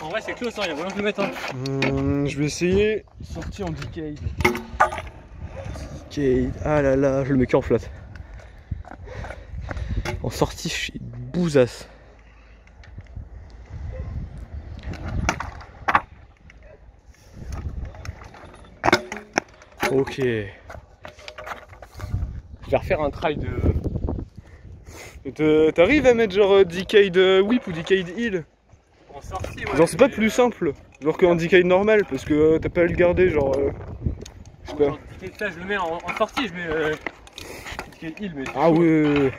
En vrai c'est close, hein, il y a moyen de le mettre. Hein. Je vais essayer. Sortie en decade. Decade. Ah là là, je le mets qu'en flat. En sortie, je suis bousasse. Ok. Je vais refaire un try de... T'arrives à mettre genre decade whip ou decade heel? En sortie, ouais. Genre c'est pas plus simple, genre qu'en decade normal, parce que t'as pas à le garder genre... je sais pas. Genre, là je le mets en sortie, je mets decade heel, mais... Ah ouais.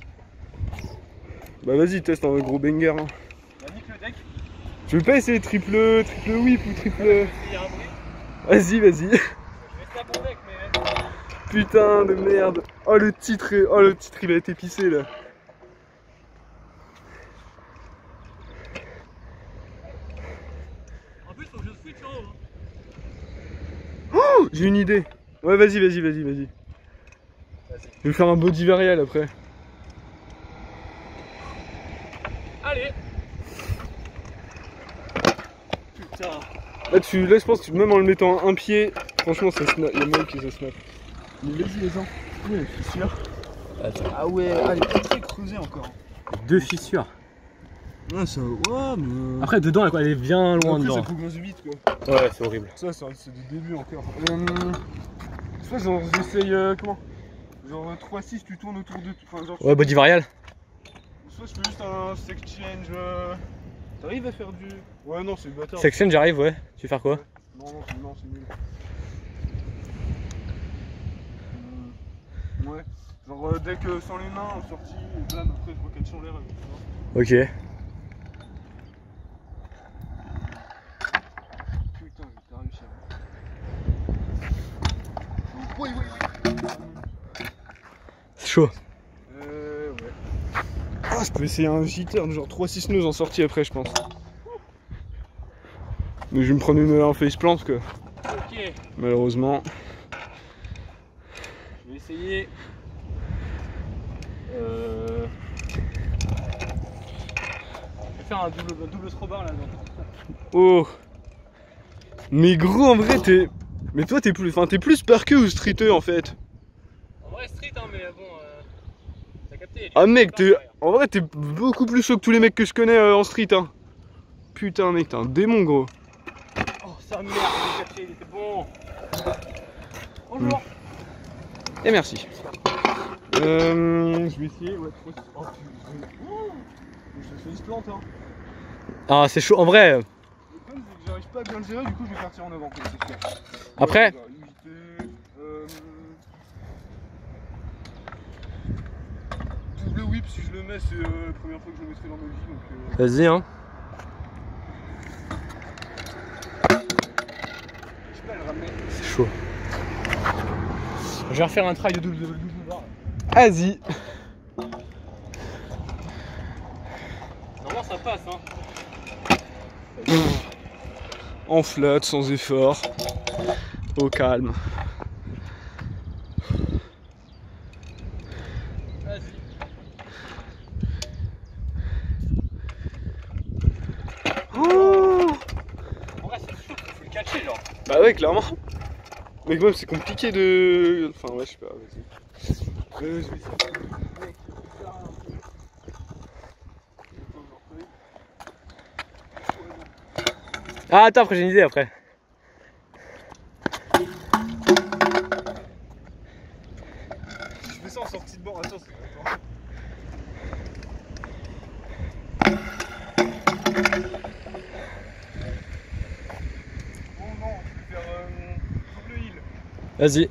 Bah vas-y, teste un gros banger. Hein. Bah nique le deck. Tu veux pas essayer triple whip ou triple... Vas-y, vas-y. Je vais rester à bon deck, mais... Putain de merde. Oh le titre il a été pissé là. En plus faut que je switch en haut. Oh, j'ai une idée. Ouais vas-y. Je vais faire un body varial après. Allez. Putain. Là je pense que même en le mettant un pied, franchement ça snap. Il y a moyen que ça snap. Mais vas-y les gens. Oui, la fissure. Ah ouais, elle est pas très creusée encore. 2 fissures. Ouais, ça. Ouais, mais. Après dedans elle est bien loin après, dedans. ça progresse vite quoi. Ouais c'est horrible. Ça, c'est des débuts encore. Je sais, genre, j'essaye. Comment? Genre 3-6, tu tournes autour de. Enfin, genre, Ouais body varial. soit je fais juste un sex change. T'arrives à faire du. Ouais, non, c'est le bâtard. Section j'arrive, ouais. Tu veux faire quoi? Non, c'est nul. Ouais. Genre, dès que sans les mains, en sortie, et blam, après je roquette sur l'air. Ok. Putain, j'ai pas réussi à. Oui. C'est chaud. Ouais. Ah, je peux essayer un jitter, genre 3-6 nœuds en sortie après, je pense. Mais je vais me prendre un faceplant quoi. Ok. Malheureusement. Je vais essayer. Je vais faire un double throwbar là. Oh. Mais gros, en vrai, t'es. Mais toi, t'es plus parqueux ou streeteux en fait? En vrai street hein, mais bon, t'as capté. Ah mec, en vrai, t'es beaucoup plus chaud que tous les mecs que je connais en street. Hein. Putain, mec, t'es un démon, gros. Oh sa merde, j'ai capté, il était bon. Bonjour. Et merci. Je vais essayer. Ouais, oh, je fais une plante, hein. Ah c'est chaud en vrai. Le problème, c'est que j'arrive pas à bien le gérer, du coup, je vais partir en avant. C'est sûr. Après. Double whip, si je le mets, c'est la première fois que je le mettrai dans ma vie. Donc, Vas-y hein. je peux le ramener. C'est chaud. Je vais refaire un try de double bar. Vas-y. Normalement ça passe hein. En flat, sans effort. Au calme. Vas-y. Oh. En vrai c'est chaud, faut le catcher genre. Bah ouais, clairement. Mais quand même, c'est compliqué de. Enfin, ouais, je sais pas, vas-y. Je vais essayer. Ah attends, après j'ai une idée après. Je fais ça en sortie de bord, attends, c'est attends. Bon, non, je vais faire double heal. Vas-y.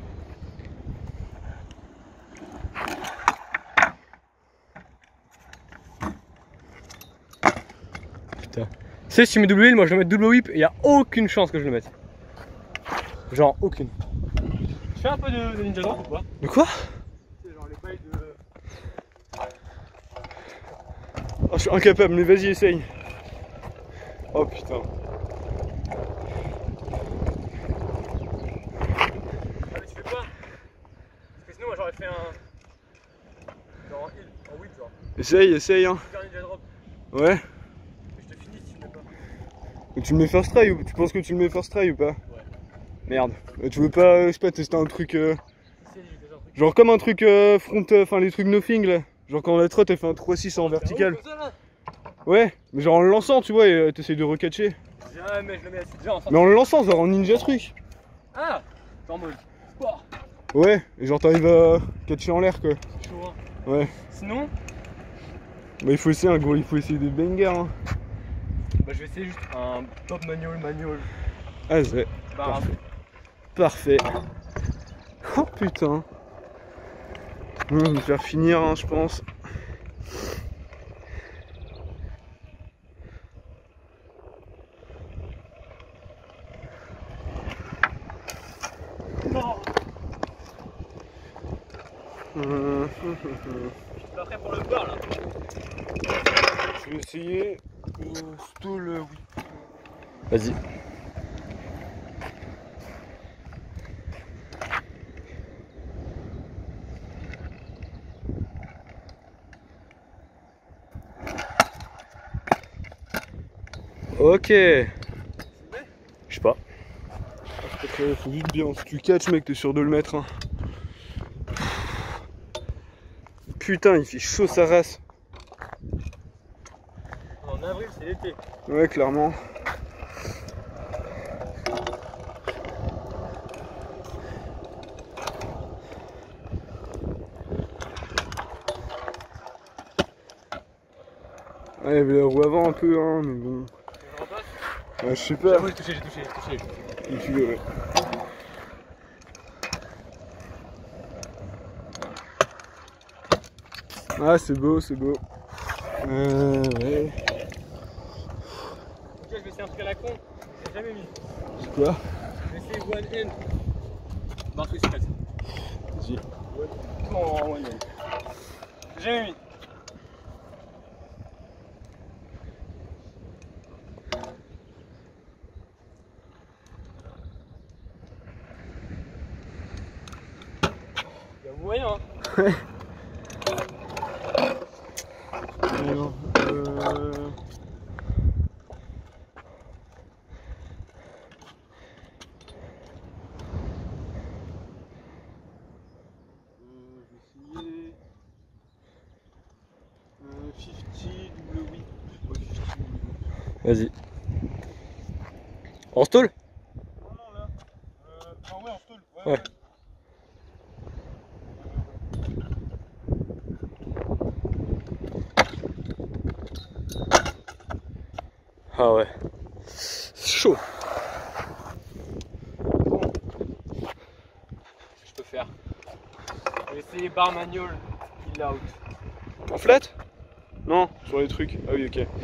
Putain. Tu sais, si tu mets double wheel, moi je vais mettre double whip et il n'y a aucune chance que je le mette. Genre aucune. Tu fais un peu de ninja drop ou pas? De quoi? C'est genre les pailles de. Oh, je suis incapable, mais vas-y, essaye. Oh putain. Ah, mais tu fais pas? Parce que sinon, moi j'aurais fait un. Genre en heal, en whip, genre. Essaye, hein. Super ninja drop. Ouais. Mais je te finis si tu mets pas. Et tu le mets first try ou tu penses que tu le mets first try ou pas? Ouais. Merde. Et tu veux pas, je sais pas, tester un truc genre comme un truc front, enfin les trucs nothing là. Genre quand la trotte elle fait un 3-6 en vertical. Ouais, mais genre en le lançant, tu vois, et t'essayes de recatcher. Jamais je le mets assis déjà en Mais en le lançant, genre en ninja truc. Ah, en mode sport. Ouais, et genre t'arrives à catcher en l'air quoi. C'est chaud, hein. Ouais. Sinon, Bah il faut essayer un gros, il faut essayer des bangers hein. bah je vais essayer juste un top manual. Ah c'est Bah, parfait. Oh putain. Bon, je vais me faire finir hein, je pense. non. Je suis pas prêt pour le bar là. Je vais essayer stall oui. Vas-y. Ok. Je sais pas. Faut juste bien, si tu catches mec t'es sûr de le mettre hein. Putain il fait chaud sa race. En avril c'est l'été. Ouais clairement. Ouais, il y avait la roue avant un peu hein, mais bon. Ouais, je sais pas. J'ai touché. Et tu veux, ouais. Ah c'est beau, c'est beau. Ouais. Ok, je vais essayer un truc à la con. J'ai jamais mis. C'est quoi? Je vais essayer one hand. Bar twist press. Vas-y. En one hand. J'ai jamais mis. Y'a moyen hein. Ouais. Alors, je vais essayer 50 double whip. Ouais, 50 double whip. Vas-y. En stall? Non, là. Ah ouais, en stall. Ouais. Ah ouais. C'est chaud. Qu'est-ce que je peux faire? Je vais essayer bar manual, kill out. En flat? Non, sur les trucs. Ah oui, ok.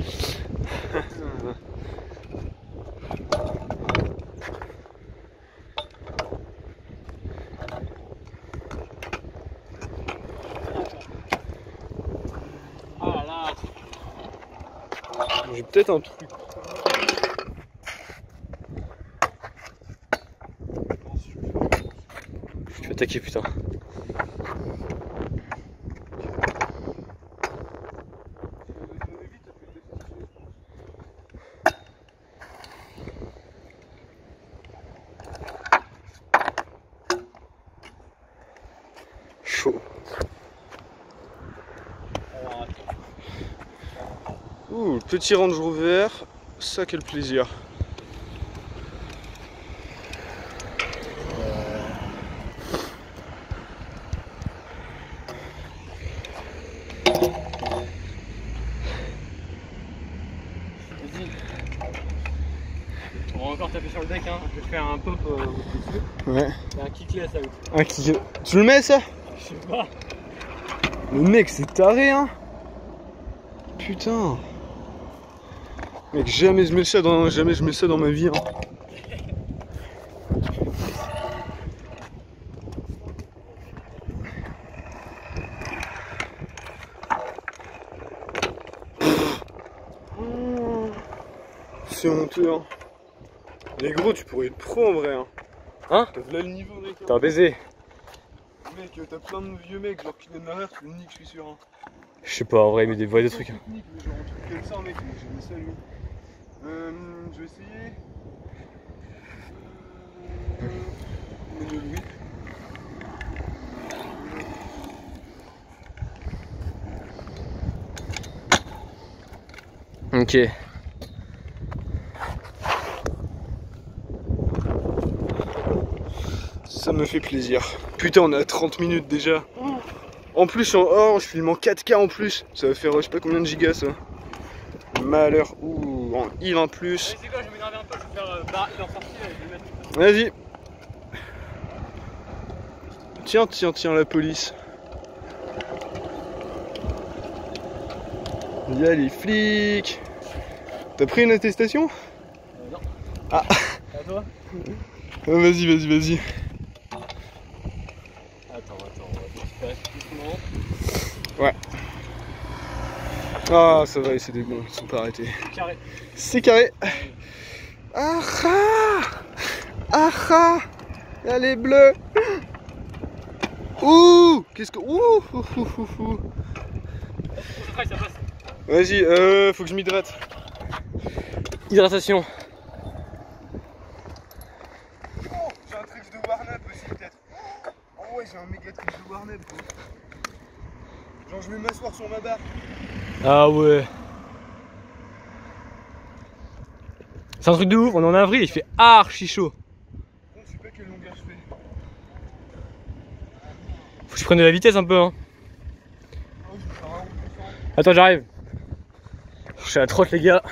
Ah là. J'ai peut-être un truc. Je vais attaquer putain. Chaud. Ouh, petit Range Rover, ça quel plaisir. Vas-y. On va encore taper sur le deck hein. Je vais faire un pop au-dessus. Ouais. Et un kickless out. Un qui... Tu le mets ça? Je sais pas. Le mec c'est taré hein. Putain. Mec jamais je mets ça dans ma vie hein. C'est honteux hein. Les gros tu pourrais être pro en vrai hein. Hein? T'as là le niveau mec. T'es un baiser. Mec t'as plein de vieux mecs genre qui viennent derrière, tu le niques je suis sûr hein. Je sais pas en vrai, mais des vrais trucs. Technique, mais genre un truc comme ça mec, mais j'ai mis ça lui. Je vais essayer. Manual whip. Ok. Ça me fait plaisir. Putain, on est à 30 minutes déjà. En plus, je suis en or, je filme en 4K en plus. Ça va faire je sais pas combien de gigas ça. Malheur. Ouh, en il en plus. C'est quoi, je vais m'énerver un peu, je vais faire barre il en sortie et je vais mettre. Vas-y. Tiens, tiens, tiens, la police. Il y a les flics. T'as pris une attestation? Non. Ah. À toi? Vas-y, vas-y, vas-y. Attends, on va récupérer doucement. Ouais. Ah, ça va, c'est des bons, ils sont pas arrêtés. Carré. C'est carré. Ah ah. Ah ah. Elle est bleue. Ouh. Qu'est-ce que... Ouh. Ça passe. Vas-y, faut que je m'hydrate. Hydratation. Oh, j'ai un trick de Warnab aussi peut-être. Oh ouais, j'ai un méga trick de Warnab. Genre je vais m'asseoir sur ma barre. Ah ouais. C'est un truc de ouf, on est en avril, il fait archi chaud. Je sais pas quelle longueur je fais. Faut que tu prennes de la vitesse un peu hein. Oh, je vais faire un round de sang. Attends, j'arrive. Je suis à la trotte les gars.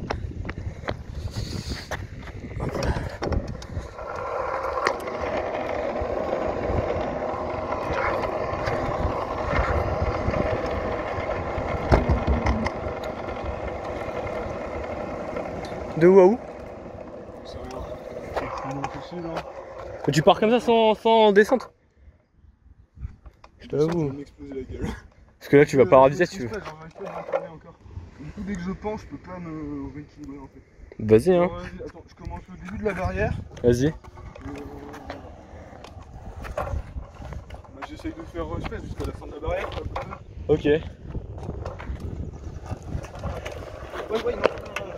De où à où? C'est rien. C'est plus long possible hein. Mais tu pars comme ça sans descente? Je Ça t'avoue. va m'exploser la gueule. Parce que là tu vas pas avoir vitesse si tu veux. J'arrive pas à m'entraîner encore. Du coup dès que je penche, je peux pas me rééquilibrer en fait. Vas-y hein. Alors, vas-y, attends, je commence au début de la barrière. Vas-y. Bah, j'essaye de faire espèce jusqu'à la fin de la barrière. Ok. Ouais, non.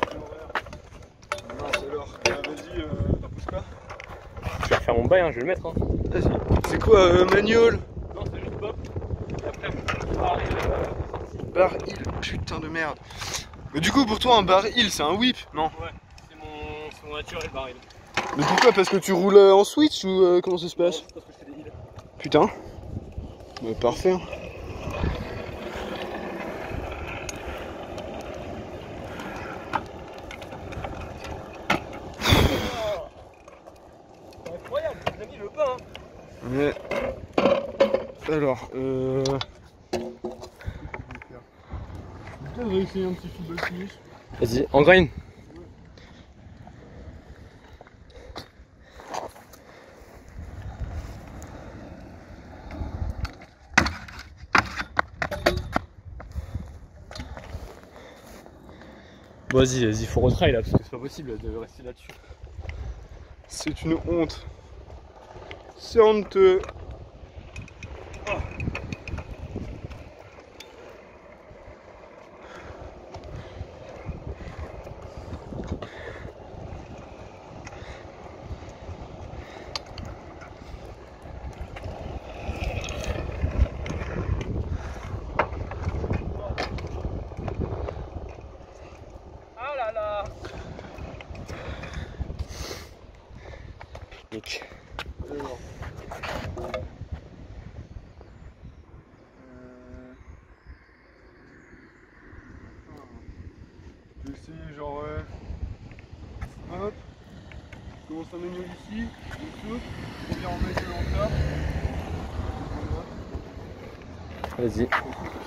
Mince alors, vas-y, t'en pousses pas. Je vais refaire mon bail, hein, je vais le mettre. Hein. Vas-y. C'est quoi, manual? Non, c'est juste pop. Et après, Bar hill, putain de merde. Mais du coup, pour toi, un bar hill, c'est un whip, non? ouais, c'est mon naturel baril. Mais pourquoi? Parce que tu roules en switch ou comment ça se passe? Parce que je fais des hills. Putain. Bah, parfait. Incroyable, les amis, le pain. Hein. Ouais. Alors, peut-être on va essayer un petit football finish. Vas-y, en grain. Vas-y, faut retry là, parce que c'est pas possible de rester là-dessus. C'est une honte. C'est honteux. Ah là là. Pique. Alors. Je vais essayer genre hop, je commence un menu ici, je saute, je reviens en mettre de l'encart. Vas-y.